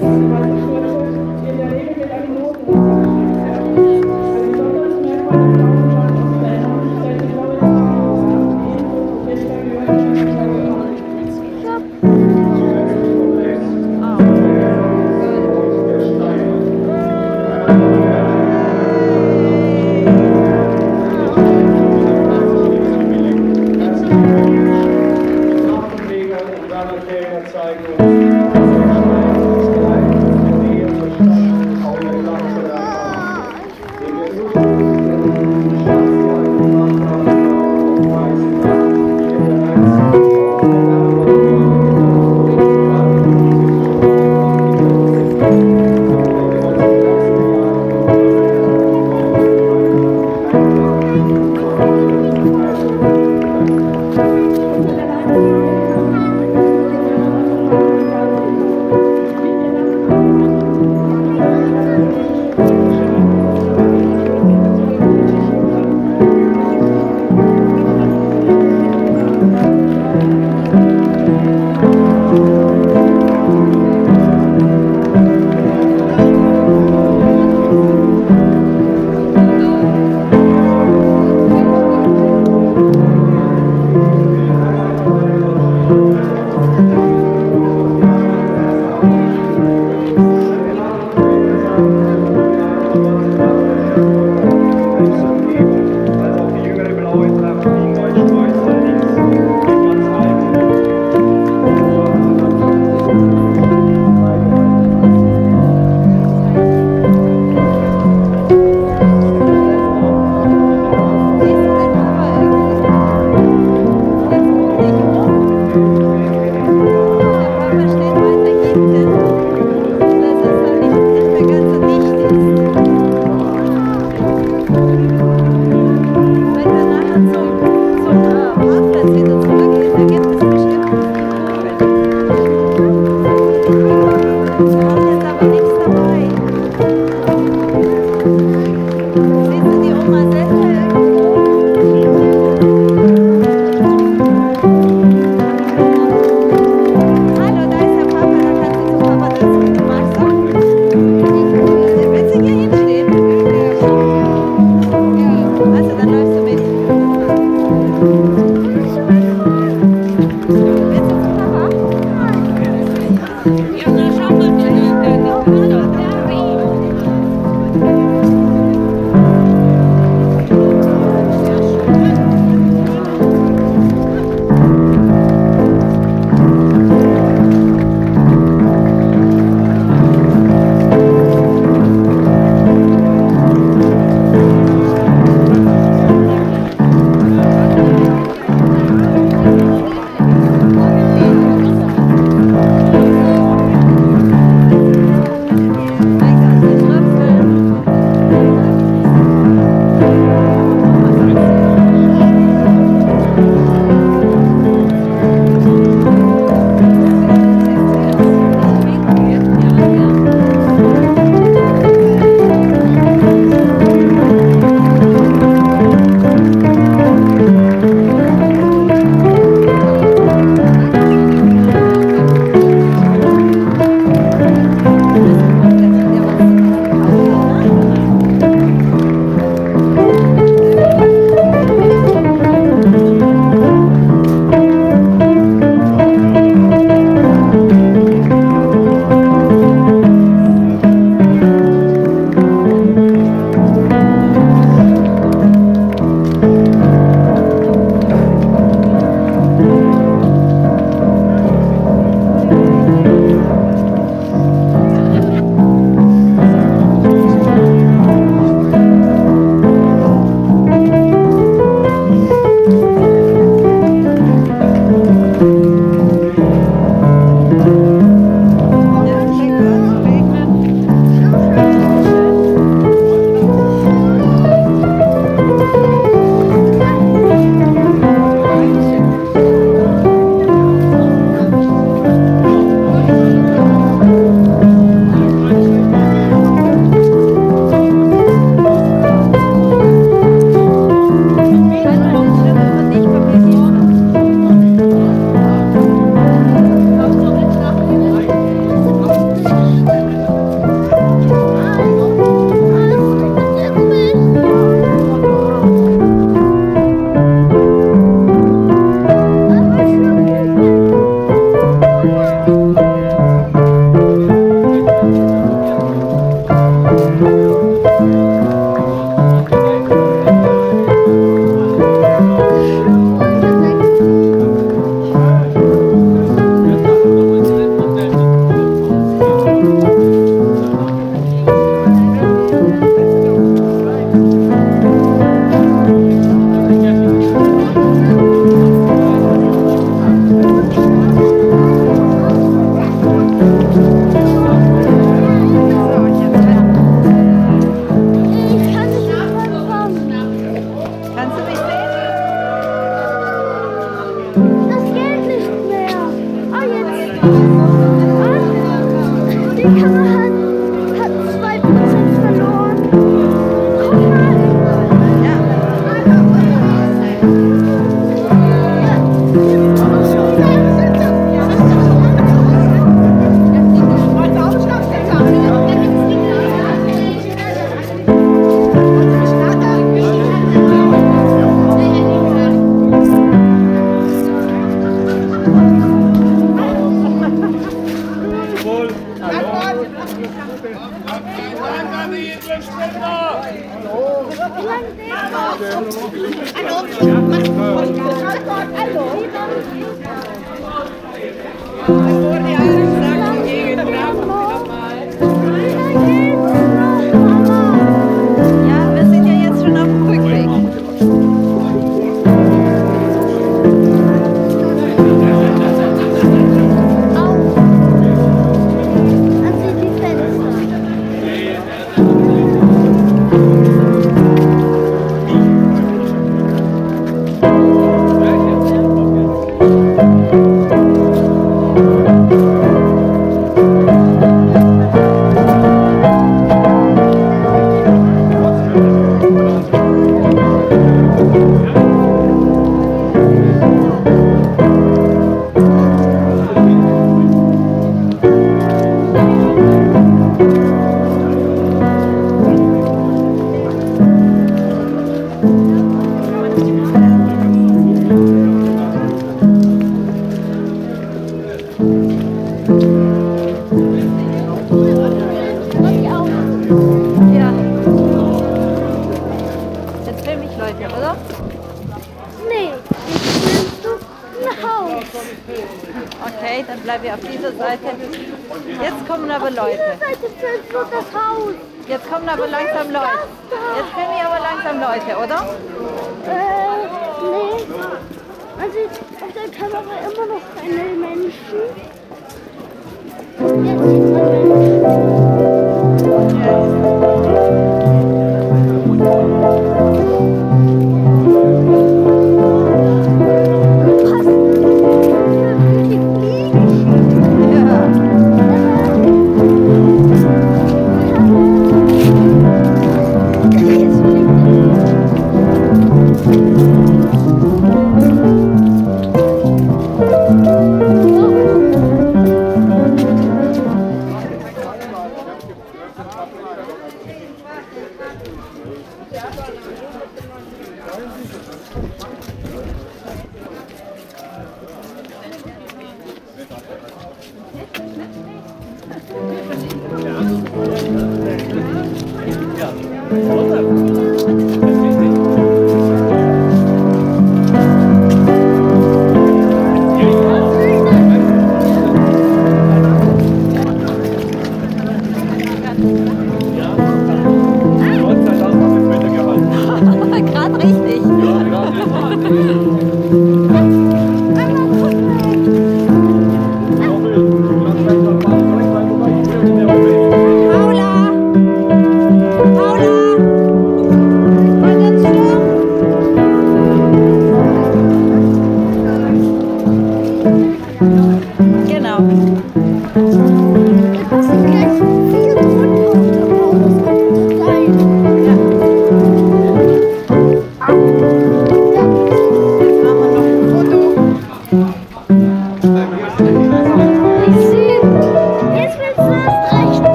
Okay, dann bleibe ich auf dieser Seite. Jetzt kommen aber Leute. Auf dieser Seite fällt nur das Haus. Jetzt kommen aber langsam Leute. Jetzt kriegen wir aber langsam Leute, oder? Äh, nee. Also auf der Kamera immer noch keine Menschen. Jetzt sieht man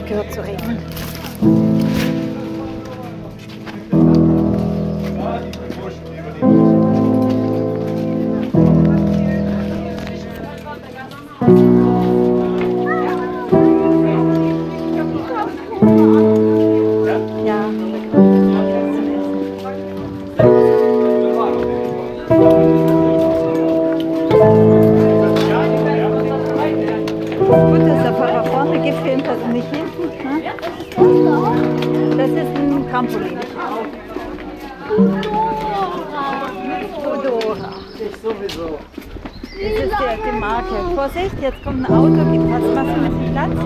aufgehört zu regnen. Gut, dass der Pfarrer vorne gefilmt hat und nicht hinten. Ne? Das ist ein Trampolin. Fodora. Sowieso. Das ist der, die Marke. Vorsicht, jetzt kommt ein Auto. Gibt was, machst du mit dem Platz?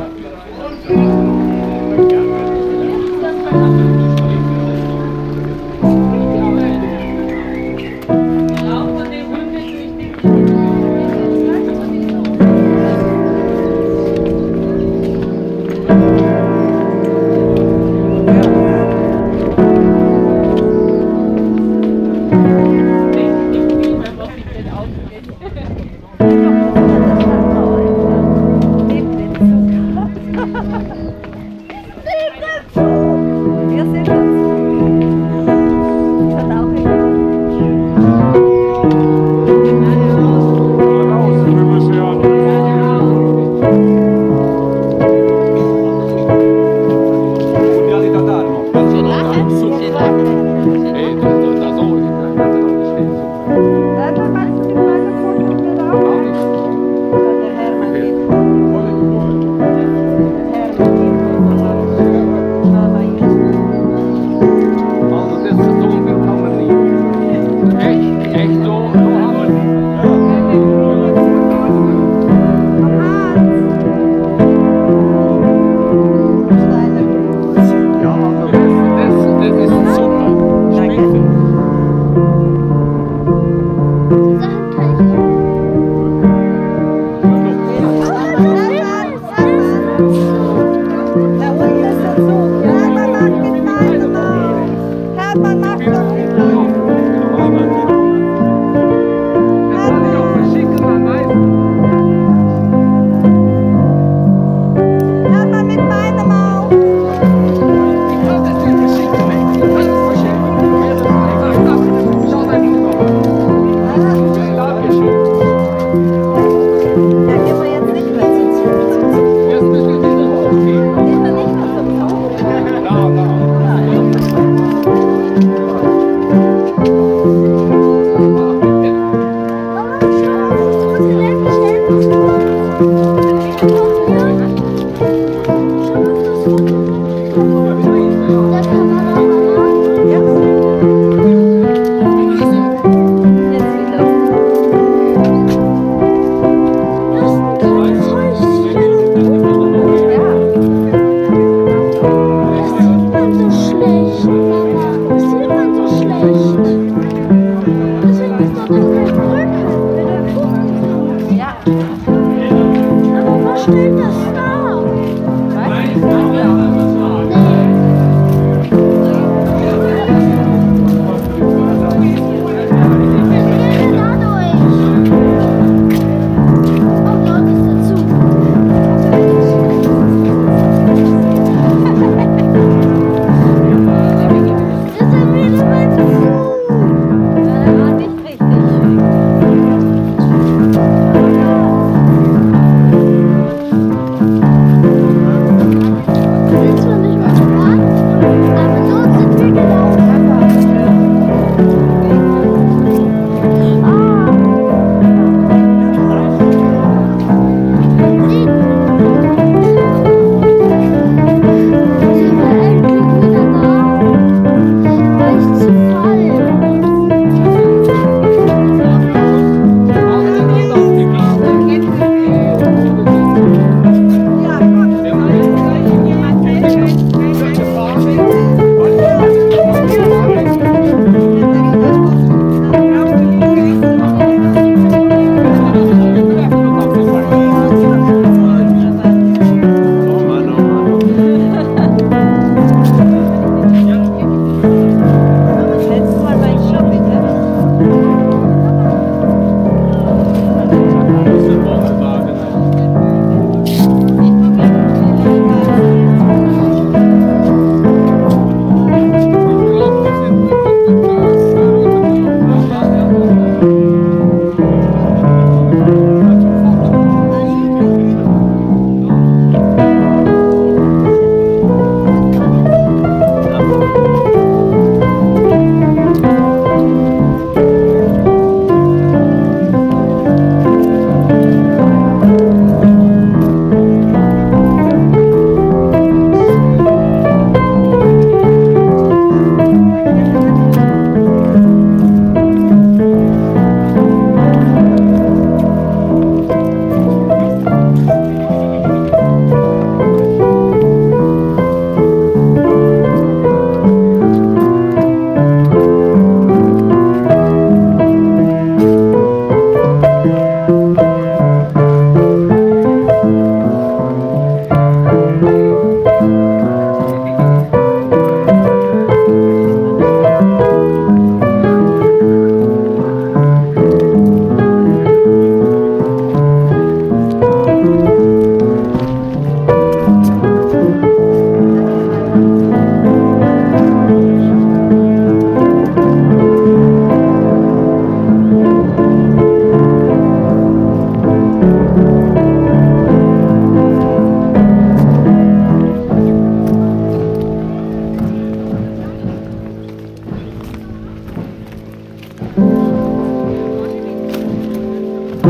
Wir sehen uns. Hat auch Ja,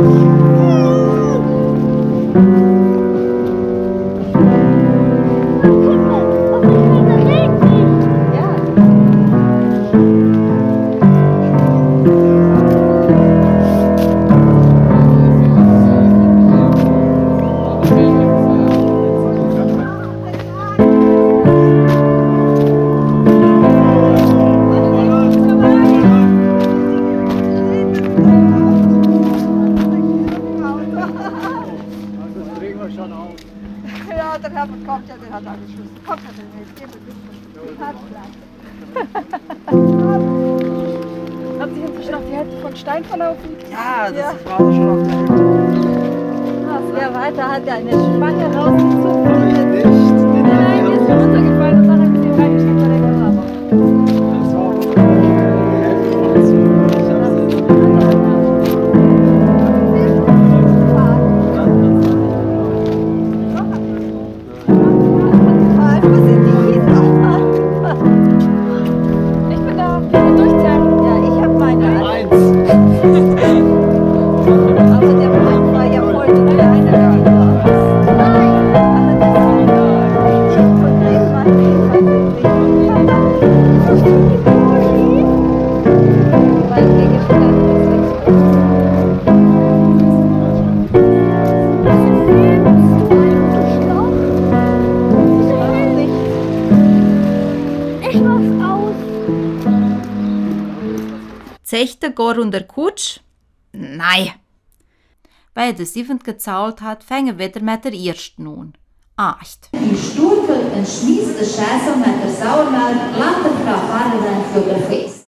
Ja, der Herr kommt ja, der hat angeschlossen. Kommt ja, der Hat sich inzwischen noch die Hälfte von Stein verlaufen? Ja, das Ja. war schon auf der Hälfte. Der weiter hat ja eine Schwange rausgezogen. Aber nicht. Nein, nein, die ist hier runtergefallen und dann hat sie reingesteckt bei der Kamera. Das war aber die Hälfte von uns. Ich hab's jetzt. Ich bin da, ich bin durchzählen. Ja, ich habe meine. Eins. Aber der Mann war ja voll der kleine Kinder. Aber das ist egal. Von dem Mann, ich weiß es nicht. Weil wir gestanden Ich mach's aus. Zechte går under kutsch? Nei. Weil der Sievent gezahlt hat, fängen wir wieder mit der ersten an. Acht. Die Sturkel en schmiest de Scheiße mit der Sauermehl, laat de Frau Fahrerin für der Fest.